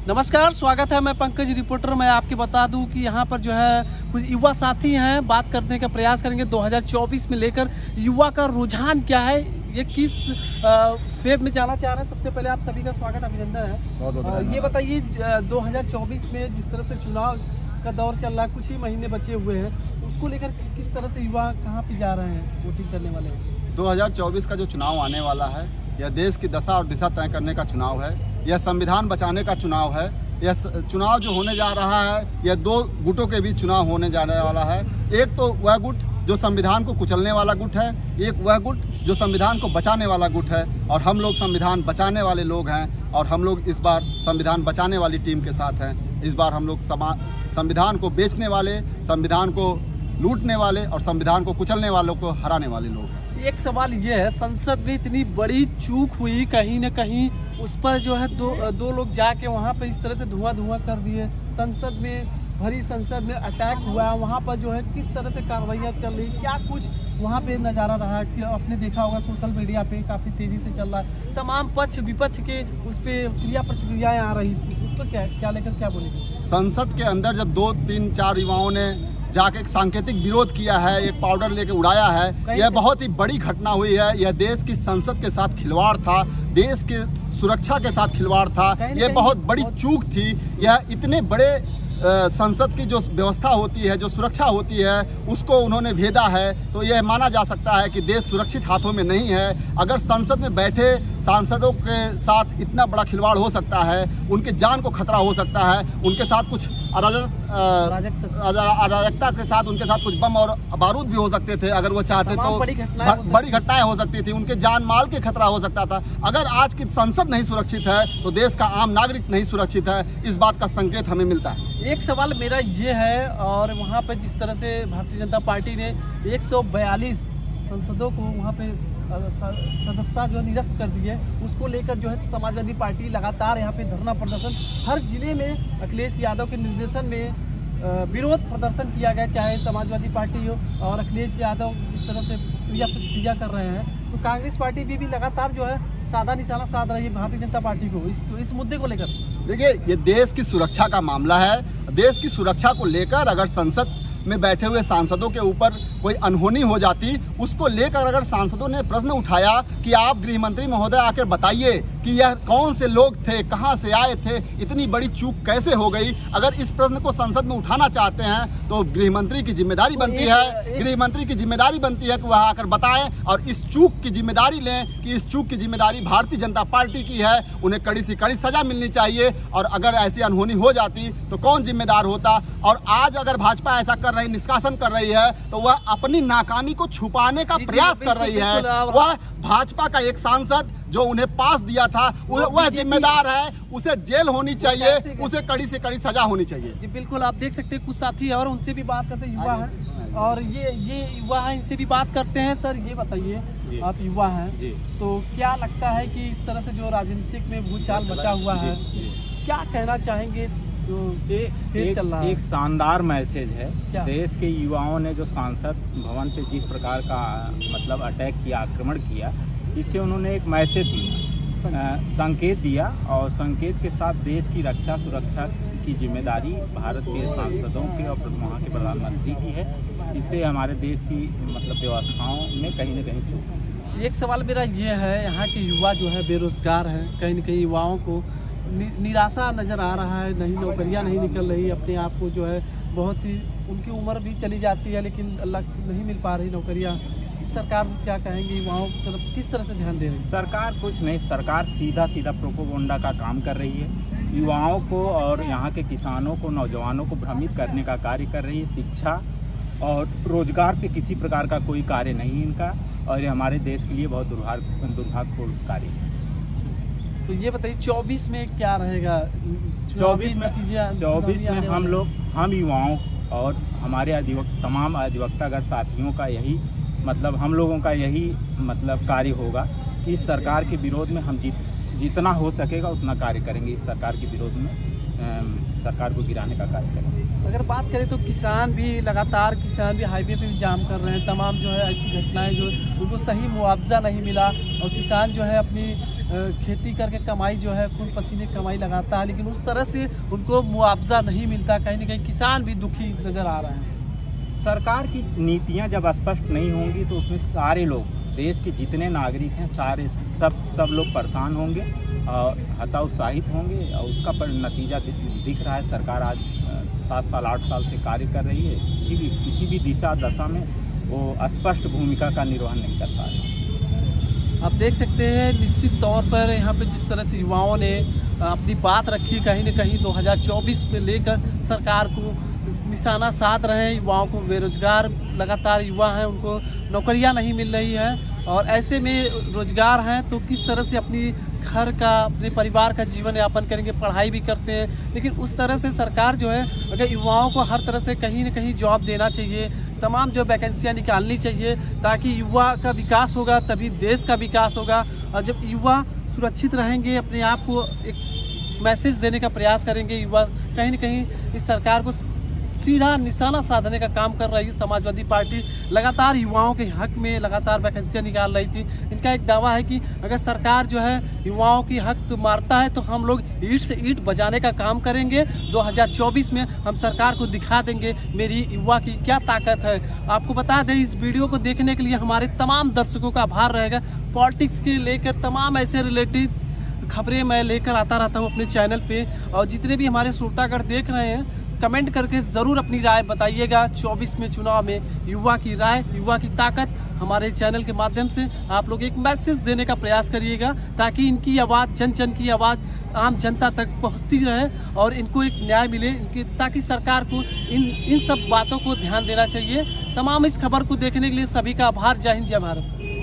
नमस्कार, स्वागत है। मैं पंकज रिपोर्टर। मैं आपके बता दूं कि यहाँ पर जो है कुछ युवा साथी हैं, बात करने का प्रयास करेंगे 2024 में लेकर युवा का रुझान क्या है, ये किस फेज में जाना चाह रहे हैं। सबसे पहले आप सभी का स्वागत, अभिनंदन है। ये बताइए 2024 में जिस तरह से चुनाव का दौर चल रहा है, कुछ ही महीने बचे हुए हैं, उसको लेकर किस तरह से युवा कहाँ पे जा रहे हैं वोटिंग करने वाले हैं। 2024 का जो चुनाव आने वाला है, यह देश की दशा और दिशा तय करने का चुनाव है। यह संविधान बचाने का चुनाव है। यह चुनाव जो होने जा रहा है, यह दो गुटों के बीच चुनाव होने जाने वाला है। एक तो वह गुट जो संविधान को कुचलने वाला गुट है, एक वह गुट जो संविधान को बचाने वाला गुट है। और हम लोग संविधान बचाने वाले लोग हैं और हम लोग इस बार संविधान बचाने वाली टीम के साथ हैं। इस बार हम लोग संविधान को बेचने वाले, संविधान को लूटने वाले और संविधान को कुचलने वालों को हराने वाले लोग हैं। एक सवाल ये है, संसद में इतनी बड़ी चूक हुई, कहीं न कहीं उस पर जो है दो लोग जाके वहाँ पे इस तरह से धुआं कर दिए। संसद में, भरी संसद में अटैक हुआ, वहाँ पर जो है किस तरह से कार्रवाइयाँ चल रही, क्या कुछ वहाँ पे नज़ारा रहा कि आपने देखा होगा सोशल मीडिया पे काफ़ी तेज़ी से चल रहा है, तमाम पक्ष विपक्ष के उस पर क्रिया प्रतिक्रियाएँ आ रही थी, उस पर क्या लेकर क्या बोलेंगे। संसद के अंदर जब 2, 3, 4 युवाओं ने जाके एक सांकेतिक विरोध किया है, एक पाउडर लेके उड़ाया है, यह बहुत ही बड़ी घटना हुई है। यह देश की संसद के साथ खिलवाड़ था, देश के सुरक्षा के साथ खिलवाड़ था। यह बहुत बड़ी चूक थी। यह इतने बड़े संसद की जो व्यवस्था होती है, जो सुरक्षा होती है, उसको उन्होंने भेदा है। तो यह माना जा सकता है कि देश सुरक्षित हाथों में नहीं है। अगर संसद में बैठे सांसदों के साथ इतना बड़ा खिलवाड़ हो सकता है, उनके जान को खतरा हो सकता है, उनके साथ कुछ अराजकता के साथ उनके साथ कुछ बम और बारूद भी हो सकते थे। अगर वो चाहते तो बड़ी घटनाएं हो सकती थी, उनके जान माल के खतरा हो सकता था। अगर आज की संसद नहीं सुरक्षित है तो देश का आम नागरिक नहीं सुरक्षित है। इस बात का संकेत हमें मिलता है। एक सवाल मेरा ये है, और वहाँ पर जिस तरह से भारतीय जनता पार्टी ने 142 सांसदों को वहाँ पे सदस्यता जो निरस्त कर दी है, उसको लेकर जो है समाजवादी पार्टी लगातार यहाँ पे धरना प्रदर्शन, हर जिले में अखिलेश यादव के निर्देशन में विरोध प्रदर्शन किया गया, चाहे समाजवादी पार्टी हो और अखिलेश यादव जिस तरह से क्रिया प्रतिक्रिया कर रहे हैं। तो कांग्रेस पार्टी भी लगातार जो है साधा निशाना साध रही है भारतीय जनता पार्टी को इस मुद्दे को लेकर। देखिए, ये देश की सुरक्षा का मामला है। देश की सुरक्षा को लेकर अगर संसद में बैठे हुए सांसदों के ऊपर कोई अनहोनी हो जाती, उसको लेकर अगर सांसदों ने प्रश्न उठाया कि आप गृह मंत्री महोदय आकर बताइए कि यह कौन से लोग थे, कहां से आए थे, इतनी बड़ी चूक कैसे हो गई, अगर इस प्रश्न को संसद में उठाना चाहते हैं तो गृह मंत्री की जिम्मेदारी बनती है। गृह मंत्री की जिम्मेदारी बनती है कि वह आकर बताएं और इस चूक की जिम्मेदारी लें कि इस चूक की जिम्मेदारी भारतीय जनता पार्टी की है। उन्हें कड़ी से कड़ी सजा मिलनी चाहिए। और अगर ऐसी अनहोनी हो जाती तो कौन जिम्मेदार होता। और आज अगर भाजपा ऐसा कर रही, निष्कासन कर रही है, तो वह अपनी नाकामी को छुपाने का प्रयास कर रही है। वह भाजपा का एक सांसद जो उन्हें पास दिया था, वह जिम्मेदार है। उसे जेल होनी चाहिए, उसे कड़ी से कड़ी सजा होनी चाहिए। जी बिल्कुल, आप देख सकते हैं कुछ साथी और उनसे भी बात करते हैं, युवा हैं और ये युवा है, इनसे भी बात करते हैं। सर ये बताइए, आप युवा हैं तो क्या लगता है कि इस तरह से जो राजनीतिक में भूचाल मचा हुआ है, क्या कहना चाहेंगे। जो एक शानदार मैसेज है। देश के युवाओं ने जो सांसद भवन पे जिस प्रकार का मतलब अटैक किया, आक्रमण किया, इससे उन्होंने एक मैसेज दिया, संकेत दिया। और संकेत के साथ देश की रक्षा सुरक्षा की जिम्मेदारी भारत के सांसदों के और वहाँ के प्रधानमंत्री की है। इससे हमारे देश की मतलब व्यवस्थाओं में कहीं न कहीं चूक है। एक सवाल मेरा ये है, यहाँ के युवा जो है बेरोजगार हैं, कहीं न कहीं युवाओं को निराशा नज़र आ रहा है, नहीं नौकरियाँ नहीं निकल रही, अपने आप को जो है बहुत ही, उनकी उम्र भी चली जाती है लेकिन अल्लाह नहीं मिल पा रही नौकरियाँ। सरकार क्या कहेंगे, युवाओं की तरफ किस तरह से ध्यान दे रही है। सरकार कुछ नहीं, सरकार सीधा प्रोपोगंडा का काम कर रही है। युवाओं को और यहाँ के किसानों को, नौजवानों को भ्रमित करने का कार्य कर रही है। शिक्षा और रोजगार पे किसी प्रकार का कोई कार्य नहीं इनका, और ये हमारे देश के लिए बहुत दुर्भाग्यपूर्ण कार्य है। तो ये बताइए 24 में क्या रहेगा। 24 में हम युवाओं और हमारे तमाम अधिवक्तागण साथियों का यही मतलब, हम लोगों का यही मतलब कार्य होगा कि इस सरकार के विरोध में हम जितना हो सकेगा उतना कार्य करेंगे। इस सरकार के विरोध में सरकार को गिराने का कार्य करें। अगर बात करें तो किसान भी हाईवे पे भी जाम कर रहे हैं। तमाम जो है ऐसी घटनाएं जो उनको सही मुआवजा नहीं मिला, और किसान जो है अपनी खेती करके कमाई जो है खून पसीने कमाई लगाता है, लेकिन उस तरह से उनको मुआवजा नहीं मिलता। कहीं ना कहीं किसान भी दुखी नज़र आ रहे हैं। सरकार की नीतियां जब स्पष्ट नहीं होंगी तो उसमें सारे लोग, देश के जितने नागरिक हैं सारे सब लोग परेशान होंगे और हतोत्साहित होंगे, और उसका नतीजा दिख रहा है। सरकार आज 7 साल 8 साल से कार्य कर रही है, किसी भी दिशा दशा में वो स्पष्ट भूमिका का निर्वहन नहीं कर पा रही। आप देख सकते हैं निश्चित तौर पर यहाँ पे जिस तरह से युवाओं ने अपनी बात रखी, कहीं न कहीं 2024 में लेकर सरकार को निशाना साध रहे हैं। युवाओं को बेरोजगार लगातार युवा हैं, उनको नौकरियां नहीं मिल रही हैं, और ऐसे में रोजगार हैं तो किस तरह से अपनी घर का, अपने परिवार का जीवन यापन करेंगे। पढ़ाई भी करते हैं, लेकिन उस तरह से सरकार जो है अगर युवाओं को हर तरह से कहीं न कहीं जॉब देना चाहिए, तमाम जो वैकेंसियाँ निकालनी चाहिए, ताकि युवा का विकास होगा तभी देश का विकास होगा। और जब युवा सुरक्षित रहेंगे, अपने आप को एक मैसेज देने का प्रयास करेंगे, युवा कहीं न कहीं इस सरकार को सीधा निशाना साधने का काम कर रही है। समाजवादी पार्टी लगातार युवाओं के हक में लगातार वैकेंसियाँ निकाल रही थी। इनका एक दावा है कि अगर सरकार जो है युवाओं की हक मारता है तो हम लोग ईंट से ईंट बजाने का काम करेंगे। 2024 में हम सरकार को दिखा देंगे मेरी युवा की क्या ताकत है। आपको बता दें, इस वीडियो को देखने के लिए हमारे तमाम दर्शकों का आभार रहेगा। पॉलिटिक्स के लेकर तमाम ऐसे रिलेटेड खबरें मैं लेकर आता रहता हूँ अपने चैनल पे, और जितने भी हमारे श्रोतागण देख रहे हैं कमेंट करके ज़रूर अपनी राय बताइएगा। 24 में चुनाव में युवा की राय, युवा की ताकत हमारे चैनल के माध्यम से आप लोग एक मैसेज देने का प्रयास करिएगा, ताकि इनकी आवाज़, जन जन की आवाज़ आम जनता तक पहुंचती रहे और इनको एक न्याय मिले, ताकि सरकार को इन सब बातों को ध्यान देना चाहिए। तमाम इस खबर को देखने के लिए सभी का आभार। जय हिंद, जय भारत।